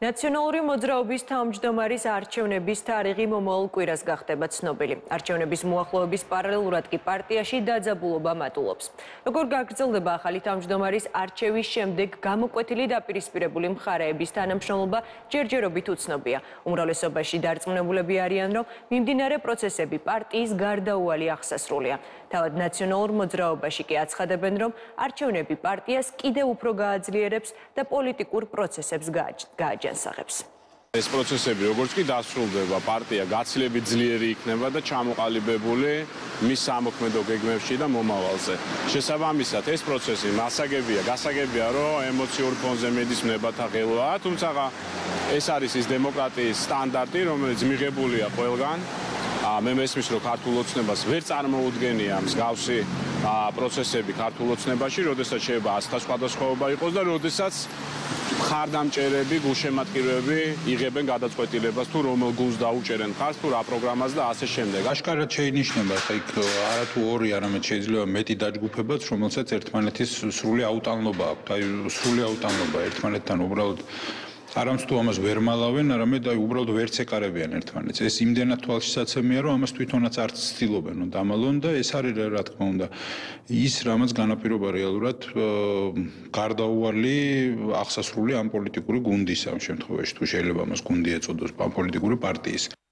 ნაციონალური მოძრაობის თავმჯდომარის არჩევნების თარიღი მომავალ კვირას გახდება ცნობილი. არჩევნების მოახლოების პარალელურად კი პარტიაში დაძაბულობა მატულობს. როგორ გაგრძელდება ახალი თავმჯდომარის არჩევის შემდეგ გამოკვეთილი დაპირისპირებული მხარეების თანამშრომლობა ჯერჯერობით უცნობია. უმრავლესობაში დარწმუნებულები არიან, რომ მიმდინარე პროცესები პარტიის გარდაუვალი აღსასრულია. თავად ნაციონალურ მოძრაობაში კი აცხადებენ, რომ არჩევნები პარტიას კიდევ უფრო გააძლიერებს და პოლიტიკურ პროცესებს გააჯანსაღებს. ეს პროცესები როგორც კი დასრულდება, პარტია გაცილებით ძლიერი იქნება და ჩამოყალიბებული მის სამოქმედო გეგმებში და მომავალზე. შესაბამისად, ეს პროცესი გასაგებია, რომ ემოციურ ფონზე მედისმნებათა ღელვაა, თუმცა ეს არის ის დემოკრატიის სტანდარტი, რომელიც მიღებულია ყველგან. მე მესმის, რომ ქართულ ოცნებას ვერ წარმოუდგენია მსგავსი პროცესები ქართულ ოცნებაში, როდესაც შეიძლება 100 სხვადასხვაობა იყოს და როდესაც მხარდამჭერები, გულშემატკივრები იღებენ გადაწყვეტილებას თუ რომელ გულს დაუჭერენ მხარს, თუ რა პროგრამას და ასე შემდეგ. აშკარად შეინიშნება, ხა იქ არათუ ორი, არამედ შეიძლება მეტი დაჯგუფებაც, რომელსაც ერთმანეთის სრული აუტანლობა აქვთ. აი სრული აუტანლობა ერთმანეთთან უბრალოდ არამც თუ ამას ვერ მალავენ, არამედ უბრალოდ ვერც ეკარებიან ერთმანეთს. ეს იმდენად თვალშისაცემია, რომ ამას თვითონაც არც ცდილობენ, რომ დამალონ და ეს არის რა თქმა უნდა ის, რამაც განაპირობა რეალურად გარდაუვალი აღსასრული ამ პოლიტიკური გუნდის ამ შემთხვევაში, თუ შეიძლება ამას გუნდი ეწოდოს, ამ პოლიტიკური პარტიის.